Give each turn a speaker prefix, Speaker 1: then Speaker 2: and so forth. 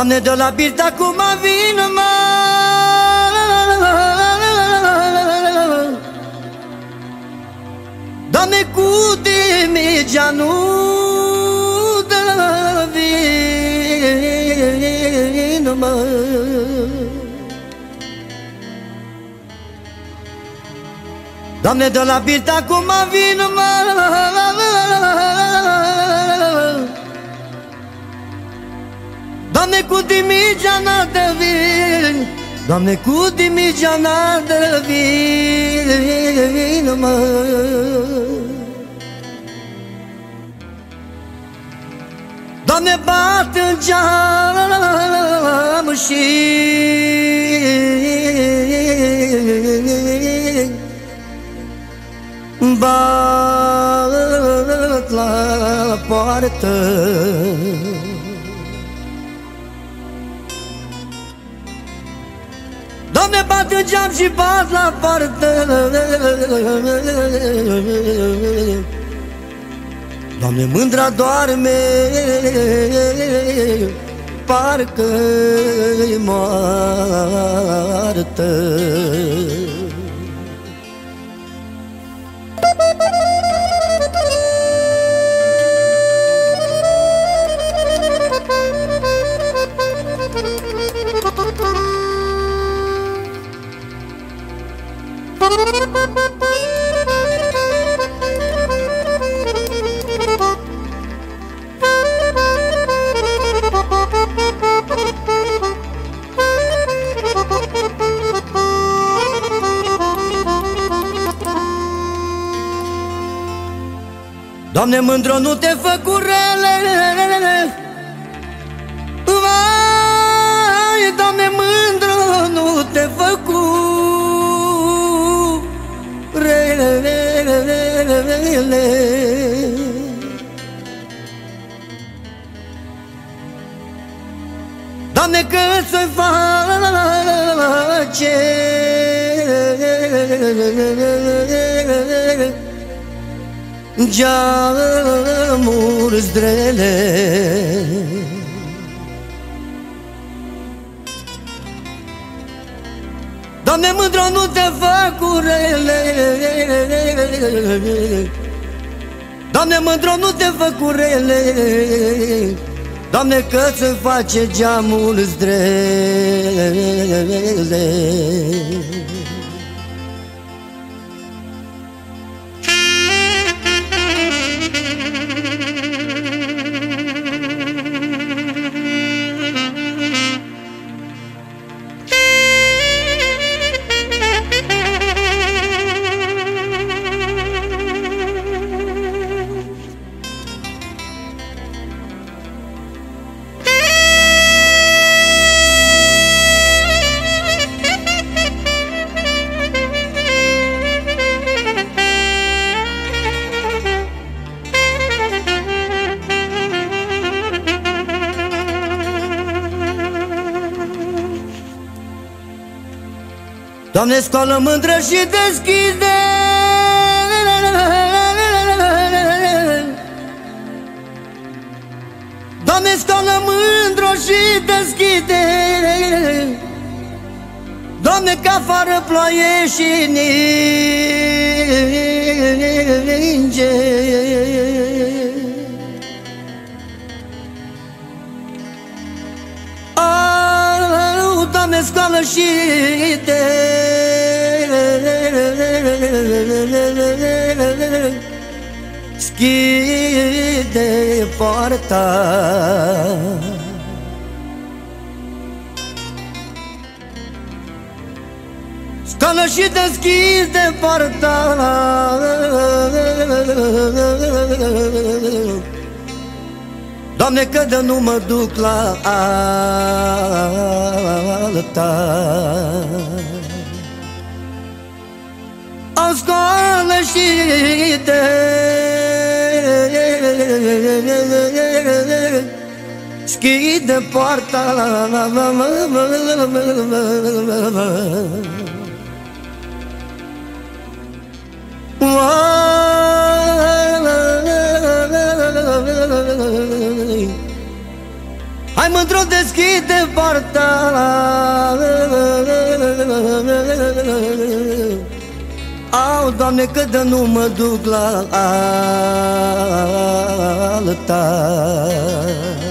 Speaker 1: Doamne, de la Birta cum mă vin, mă, Doamne, cu Dimigea nu dă vin, mă. Doamne, de la Birta cum mă vin, mă, Doamne, cu Dimigea n-a dă vin, Doamne, cu Dimigea n-a dă vin, mă. Doamne, bat în geam și bat la poartă. Doamne, bat în geam și bat la poartă. Doamne, mândra doarme, parcă-i moartă. Doamne, mândro, nu te fă cu rele, vai, Doamne, mândro, nu te fă cu rele. Doamne, că ți-o face geamuri zdrele. Doamne, mândro, nu te fă cu rele, Doamne, mândro, nu te fă cu rele, Doamne, că ți-o face geamuri zdrele. Doamne, scoală mândră și deschide Doamne, scoală mândră și deschide, Doamne, că afară ploaie și ninge. Doamne, scoală și deschide poarta. Scoală și deschide poarta, Doamne, că de nu mă duc la altar. Am scoală și deschide poarta. Hai mândru, deschide poarta, au, Doamne, că de nu mă duc la altar.